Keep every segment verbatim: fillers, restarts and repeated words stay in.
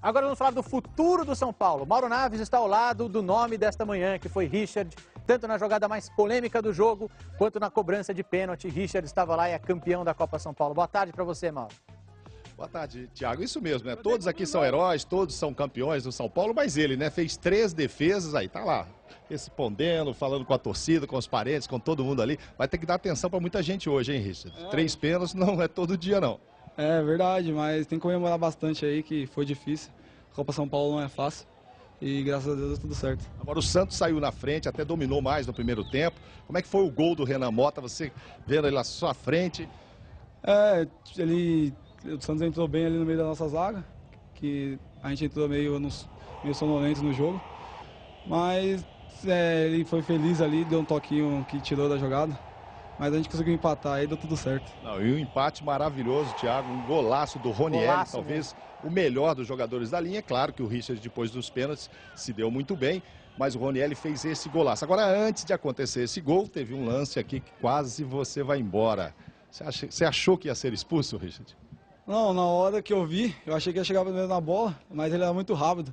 Agora vamos falar do futuro do São Paulo. Mauro Naves está ao lado do nome desta manhã, que foi Richard, tanto na jogada mais polêmica do jogo, quanto na cobrança de pênalti. Richard estava lá e é campeão da Copa São Paulo. Boa tarde para você, Mauro. Boa tarde, Thiago. Isso mesmo, né? Todos aqui são heróis, todos são campeões do São Paulo, mas ele, né, fez três defesas, aí tá lá, respondendo, falando com a torcida, com os parentes, com todo mundo ali. Vai ter que dar atenção para muita gente hoje, hein, Richard? É. Três pênaltis não é todo dia, não. É verdade, mas tem que comemorar bastante aí, que foi difícil. A Copa São Paulo não é fácil e graças a Deus deu tudo certo. Agora o Santos saiu na frente, até dominou mais no primeiro tempo. Como é que foi o gol do Renan Mota, você vendo ele à sua frente? É, ele... O Santos entrou bem ali no meio da nossa zaga, que a gente entrou meio, nos, meio sonolento no jogo. Mas é, ele foi feliz ali, deu um toquinho que tirou da jogada. Mas a gente conseguiu empatar aí, deu tudo certo. Não, e um empate maravilhoso, Thiago, um golaço do Ronieri, golaço, talvez mesmo. O melhor dos jogadores da linha. É claro que o Richard, depois dos pênaltis, se deu muito bem, mas o Ronieri fez esse golaço. Agora, antes de acontecer esse gol, teve um lance aqui que quase você vai embora. Você, acha, você achou que ia ser expulso, Richard? Não, na hora que eu vi, eu achei que ia chegar primeiro na bola, mas ele era muito rápido.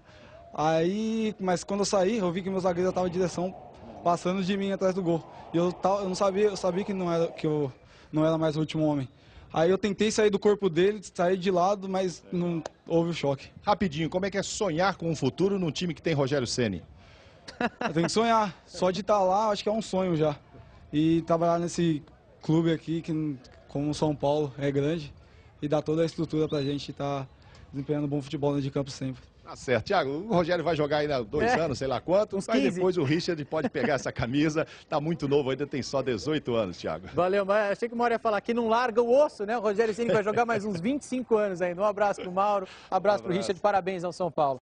Aí, mas quando eu saí, eu vi que meu zagueiro estava em direção, passando de mim atrás do gol. E eu, eu não sabia, eu sabia que não era, que eu não era mais o último homem. Aí eu tentei sair do corpo dele, sair de lado, mas não houve o choque. Rapidinho, como é que é sonhar com o futuro num time que tem Rogério Ceni? Eu tenho que sonhar. Só de estar lá, acho que é um sonho já. E trabalhar nesse clube aqui, que como o São Paulo é grande, e dá toda a estrutura pra gente estar tá desempenhando bom futebol dentro de campo sempre. Tá certo. Tiago, o Rogério vai jogar ainda dois é, anos, sei lá quanto, mas depois o Richard pode pegar essa camisa. Tá muito novo, ainda tem só dezoito anos, Tiago. Valeu, mas achei que o Mauro ia falar que não larga o osso, né? O Rogério Ceni vai jogar mais uns vinte e cinco anos ainda. Um abraço pro Mauro, um abraço, um abraço. pro Richard, parabéns ao São Paulo.